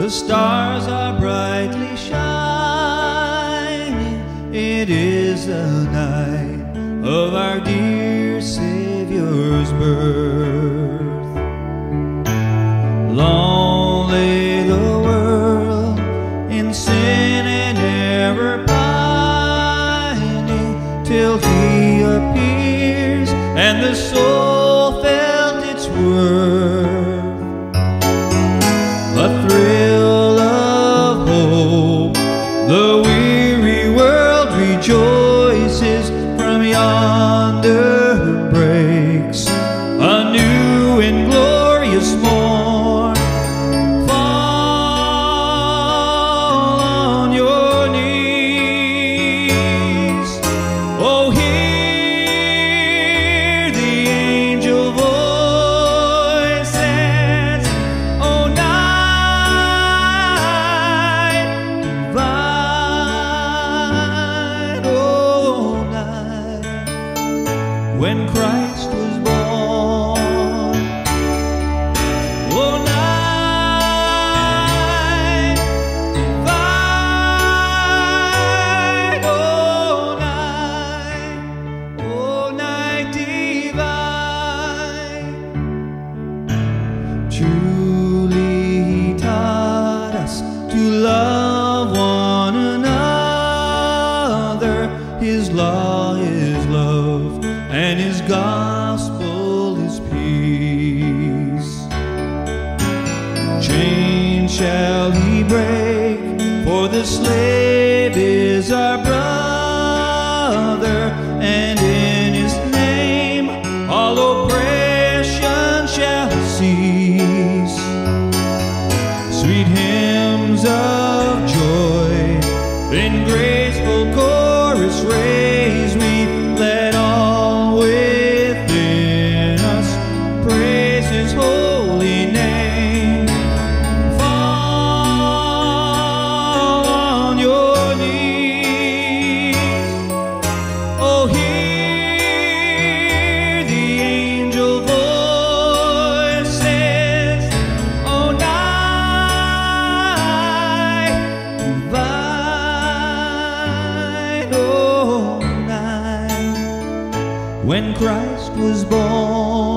The stars are brightly shining. It is the night of our dear Savior's birth. Long lay the world in sin and error pining, till He appears and the soul felt its worth. A thrill of hope, the weary world rejoices. From yonder breaks a new and glorious morn. Fall on your knees. Oh, hear the angel voices. Oh, night divine, oh, night when Christ was born. Oh, night divine, oh, night divine. Truly He taught us to love one another. His law is love, and His gospel is peace. Chains shall He break, for the slave is our brother, and in His name all oppression shall cease. Sweet hymns of joy in graceful chorus raise we, let all within us praise His holy name. Fall on your knees. Oh, hear the angel voices. Oh, night divine, oh, night when Christ was born.